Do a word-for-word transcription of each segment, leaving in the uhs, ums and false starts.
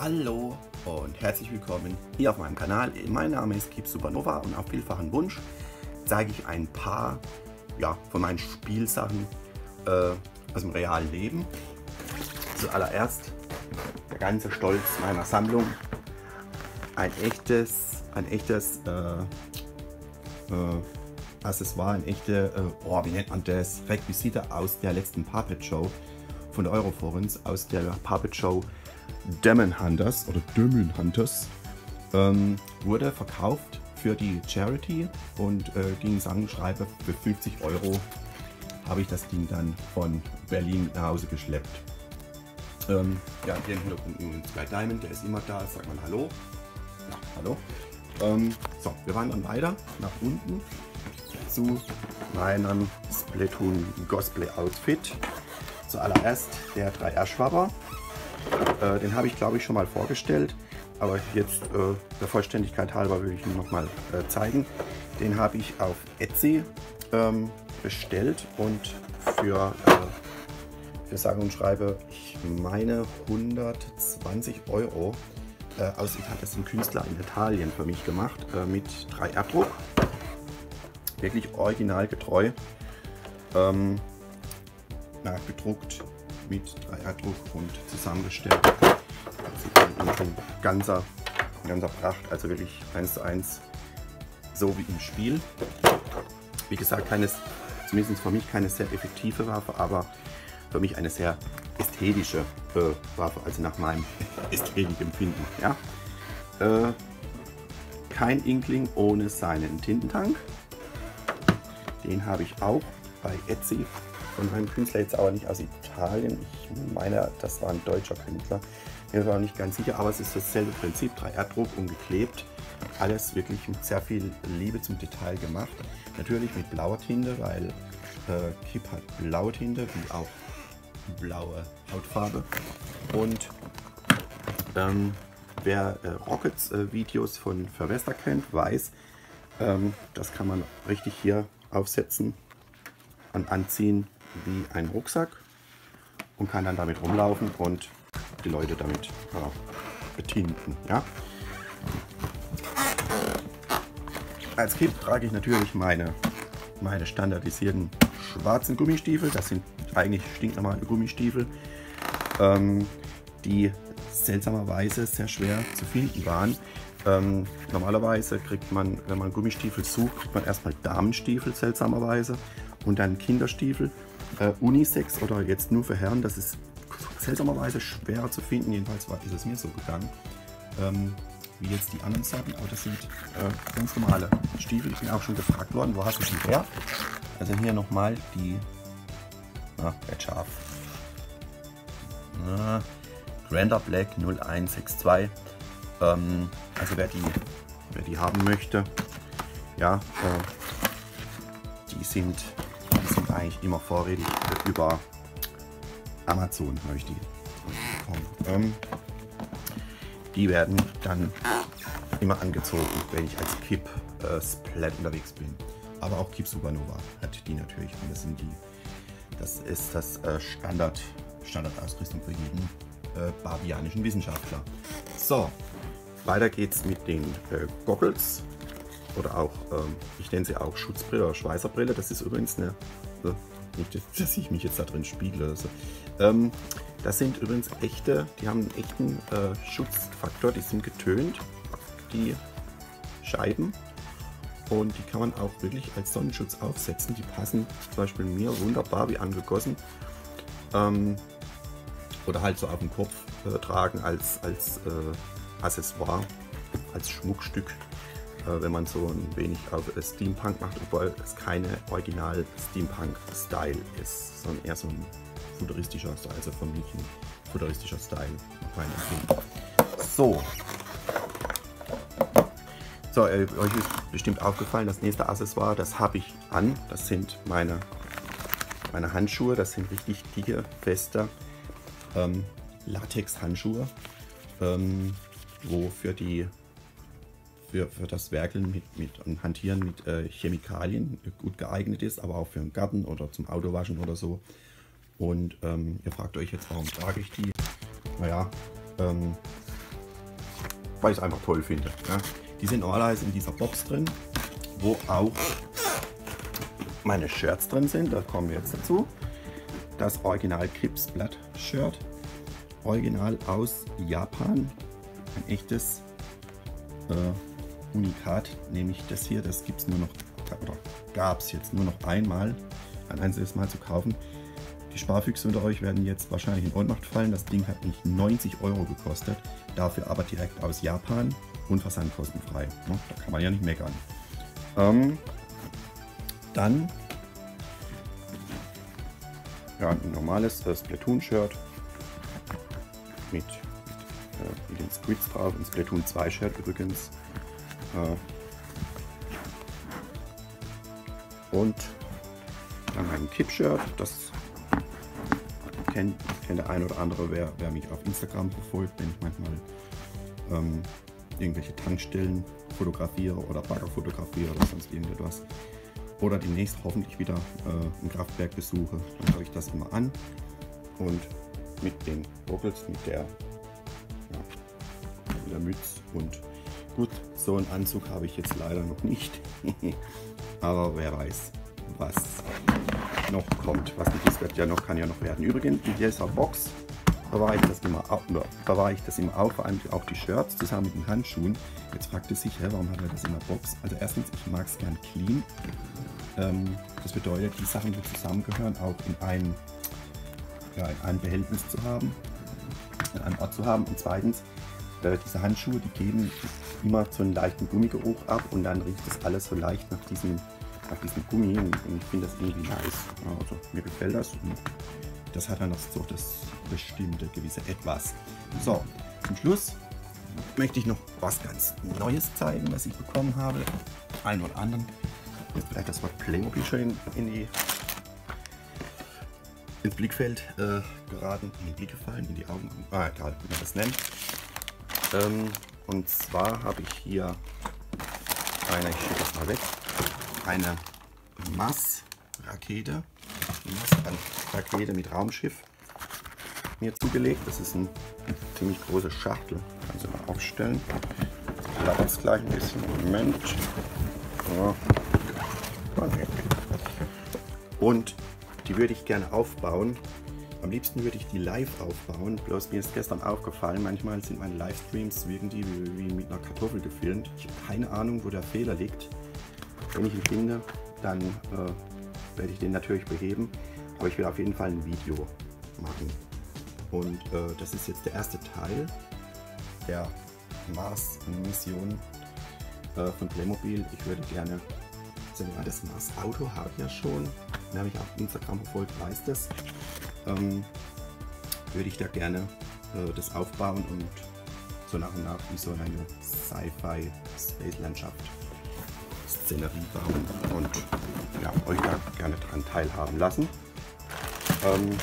Hallo und herzlich willkommen hier auf meinem Kanal. Mein Name ist Keep Supernova und auf vielfachen Wunsch zeige ich ein paar ja, von meinen Spielsachen äh, aus dem realen Leben. Zuallererst der ganze Stolz meiner Sammlung. Ein echtes, ein echtes äh, äh, Accessoire, ein echte, äh, oh, wie nennt man das, Requisite aus der letzten Puppet Show von der Euroforens, aus der Puppet Show Demon Hunters oder Demon Hunters, ähm, wurde verkauft für die Charity und äh, ging sang- und schreibe für fünfzig Euro habe ich das Ding dann von Berlin nach Hause geschleppt. Ähm, ja, hier im Hintergrund ein Sky Diamond, der ist immer da, sagt man Hallo. Ja, hallo. Ähm, so, wir wandern weiter nach unten zu meinem Splatoon Cosplay Outfit. Zuallererst der drei R Schwabber. Äh, den habe ich glaube ich schon mal vorgestellt, aber jetzt äh, der Vollständigkeit halber will ich ihn noch mal äh, zeigen. Den habe ich auf Etsy ähm, bestellt und für, äh, für sage und schreibe, ich meine hundertzwanzig Euro äh, aus Italien. Das ist ein Künstler in Italien für mich gemacht, äh, mit drei R Druck. Wirklich originalgetreu. Ähm, nachgedruckt mit drei R Druck und zusammengestellt. Das ist ein ganzer, ein ganzer Pracht, also wirklich eins zu eins so wie im Spiel. Wie gesagt, keine, zumindest für mich keine sehr effektive Waffe, aber für mich eine sehr ästhetische äh, Waffe, also nach meinem Ästhetikempfinden. Ja? Äh, kein Inkling ohne seinen Tintentank. Den habe ich auch bei Etsy von einem Künstler, jetzt aber nicht aus Italien. Ich meine, das war ein deutscher Künstler. Ich war nicht ganz sicher, aber es ist dasselbe Prinzip. drei R Druck umgeklebt. Alles wirklich mit sehr viel Liebe zum Detail gemacht. Natürlich mit blauer Tinte, weil äh, Kip hat blaue Tinte, wie auch blaue Hautfarbe. Und ähm, wer äh, Rockets äh, Videos von Verwester kennt, weiß, ähm, das kann man richtig hier aufsetzen und anziehen wie ein Rucksack und kann dann damit rumlaufen und die Leute damit ja, betinten. Ja? Als Kind trage ich natürlich meine, meine standardisierten schwarzen Gummistiefel. Das sind eigentlich stinknormale Gummistiefel, ähm, die seltsamerweise sehr schwer zu finden waren. Ähm, normalerweise kriegt man, wenn man Gummistiefel sucht, kriegt man erstmal Damenstiefel seltsamerweise und dann Kinderstiefel, äh, Unisex oder jetzt nur für Herren. Das ist seltsamerweise schwerer zu finden, jedenfalls war, ist es mir so gegangen, ähm, wie jetzt die anderen Sachen, aber das sind äh, ganz normale Stiefel. Ich bin auch schon gefragt worden, wo hast du die her? Also hier nochmal die, na, wird scharf, na, Grander Black null eins sechs zwei. Ähm, also wer die, wer die haben möchte, ja, äh, die sind, die sind eigentlich immer vorrätig äh, über Amazon, habe ich die bekommen. Ähm, die werden dann immer angezogen, wenn ich als Kip äh, Splat unterwegs bin. Aber auch Keep Supernova hat die natürlich. Und das sind die, das ist das äh, Standard, Standardausrüstung für jeden äh, barbianischen Wissenschaftler. So. Weiter geht's mit den äh, Goggles oder auch, ähm, ich nenne sie auch Schutzbrille oder Schweißerbrille. Das ist übrigens eine, äh, nicht, dass ich mich jetzt da drin spiegle oder so. Ähm, das sind übrigens echte, die haben einen echten äh, Schutzfaktor, die sind getönt, die Scheiben. Und die kann man auch wirklich als Sonnenschutz aufsetzen. Die passen zum Beispiel mir wunderbar wie angegossen. Ähm, oder halt so auf dem Kopf äh, tragen als, als äh, Accessoire, als Schmuckstück, äh, wenn man so ein wenig auf äh, Steampunk macht, obwohl es keine original Steampunk-Style ist, sondern eher so ein futuristischer, also für mich ein futuristischer Style, mein Empfinden. So. So, äh, euch ist bestimmt aufgefallen, das nächste Accessoire, das habe ich an, das sind meine, meine Handschuhe, das sind richtig dicke, feste ähm, Latex-Handschuhe. Ähm, wo für, die, für, für das Werkeln mit, mit und Hantieren mit äh, Chemikalien gut geeignet ist, aber auch für den Garten oder zum Autowaschen oder so. Und ähm, ihr fragt euch jetzt, warum trage ich die? Naja, ähm, weil ich es einfach toll finde. Ja. Die sind normalerweise in dieser Box drin, wo auch meine Shirts drin sind. Da kommen wir jetzt dazu. Das Original Crips Blood Shirt, original aus Japan, ein echtes äh, Unikat, nämlich das hier. Das gibt es nur noch, oder gab es jetzt nur noch einmal, ein einziges Mal zu kaufen. Die Sparfüchse unter euch werden jetzt wahrscheinlich in Ohnmacht fallen. Das Ding hat nicht neunzig Euro gekostet, dafür aber direkt aus Japan und versandkostenfrei. Da kann man ja nicht meckern. Ähm, dann ja, ein normales äh, Splatoon-Shirt mit, äh, mit den Squids drauf. Ein Splatoon zwei Shirt übrigens. Äh, und dann ein Kipp-Shirt. Das kennt, kennt der ein oder andere, wer, wer mich auf Instagram verfolgt, wenn ich manchmal ähm, irgendwelche Tankstellen fotografiere oder Bagger fotografiere oder sonst irgendetwas. Oder demnächst hoffentlich wieder äh, ein Kraftwerk besuche, dann schaue ich das immer an. Und mit den Goggles, mit der, ja, mit der Mütze und gut, so einen Anzug habe ich jetzt leider noch nicht. Aber wer weiß, was noch kommt. Was nicht ist, wird ja noch, kann ja noch werden. Übrigens, in dieser Box bewahre ich das immer auf, bewahre ich das immer auf, vor allem auch die Shirts zusammen mit den Handschuhen. Jetzt fragt ihr sich, hä, warum hat er das in der Box? Also erstens, ich mag es gern clean. Ähm, das bedeutet, die Sachen, die zusammengehören, auch in ein, ja, in ein Behältnis zu haben, in einem Ort zu haben. Und zweitens, äh, diese Handschuhe, die geben immer so einen leichten Gummigeruch ab und dann riecht das alles so leicht nach diesem, nach diesem Gummi und, und ich finde das irgendwie nice. Also mir gefällt das und das hat dann noch so das bestimmte gewisse Etwas. So, zum Schluss möchte ich noch was ganz Neues zeigen, was ich bekommen habe. Einen oder anderen. Jetzt vielleicht das Wort Playmobil schon in, in die, ins Blickfeld äh, geraten, in den Blick gefallen, in die Augen. Ah, egal, wie man das nennt. Ähm, und zwar habe ich hier eine, ich schicke das mal weg, eine Mars-Rakete. Mars-Rakete mit Raumschiff mir zugelegt. Das ist ein, eine ziemlich große Schachtel. Kannst du mal aufstellen. Ich glaube es gleich ein bisschen. Moment. So. Und die würde ich gerne aufbauen. Am liebsten würde ich die live aufbauen. Bloß mir ist gestern aufgefallen, manchmal sind meine Livestreams irgendwie wie, wie mit einer Kartoffel gefilmt. Ich habe keine Ahnung, wo der Fehler liegt. Wenn ich ihn finde, dann äh, werde ich den natürlich beheben. Aber ich will auf jeden Fall ein Video machen. Und äh, das ist jetzt der erste Teil der Mars-Mission äh, von Playmobil. Ich würde gerne, also das Mars-Auto habe ich ja schon. Wer mich auf Instagram verfolgt, weiß das. Ähm, würde ich da gerne äh, das aufbauen und so nach und nach wie so eine Sci-Fi-Space-Landschaft Szenerie bauen und ja, euch da gerne dran teilhaben lassen. Ähm,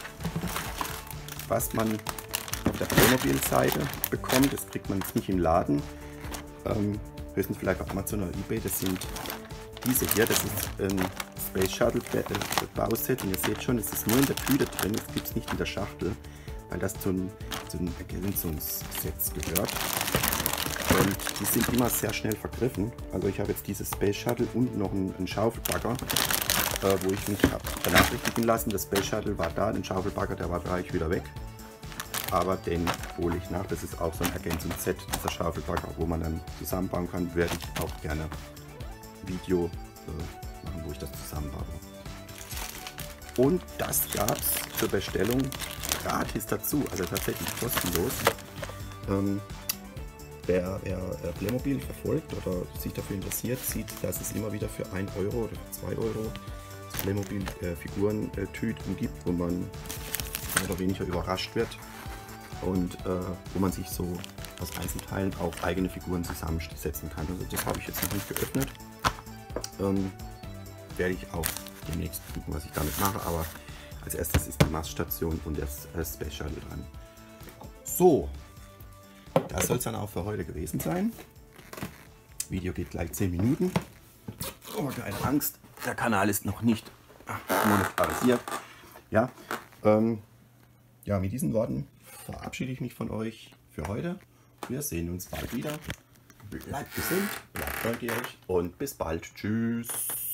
was man auf der Playmobil-Seite bekommt, das kriegt man jetzt nicht im Laden, ähm, höchstens vielleicht auf Amazon oder eBay. Das sind diese hier, das ist ein Space Shuttle Bauset und ihr seht schon, es ist nur in der Tüte drin, es gibt es nicht in der Schachtel, weil das zu einem, zu einem Ergänzungsset gehört. Und die sind immer sehr schnell vergriffen. Also ich habe jetzt dieses Space Shuttle und noch einen, einen Schaufelbagger, äh, wo ich mich habe benachrichtigen lassen. Das Space Shuttle war da, den Schaufelbagger, der war gleich wieder weg. Aber den hole ich nach. Das ist auch so ein Ergänzungsset, dieser Schaufelbagger, wo man dann zusammenbauen kann. Werde ich auch gerne ein Video äh, machen, wo ich das zusammenbaue. Und das gab es zur Bestellung gratis dazu, also tatsächlich kostenlos. Ähm, Wer, wer Playmobil verfolgt oder sich dafür interessiert, sieht, dass es immer wieder für ein Euro oder für zwei Euro Playmobil-Figuren-Tüten gibt, wo man mehr oder weniger überrascht wird und äh, wo man sich so aus Einzelteilen auch eigene Figuren zusammensetzen kann. Also das habe ich jetzt noch nicht geöffnet. Ähm, werde ich auch demnächst gucken, was ich damit mache, aber als erstes ist die Marsstation und das äh, Space Shuttle dran. So. Das soll es dann auch für heute gewesen sein. Das Video geht gleich zehn Minuten. Oh, keine Angst, der Kanal ist noch nicht monetarisiert. Ja, ähm, ja, mit diesen Worten verabschiede ich mich von euch für heute Wir sehen uns bald wieder. Bleibt gesund, bleibt neugierig und bis bald. Tschüss.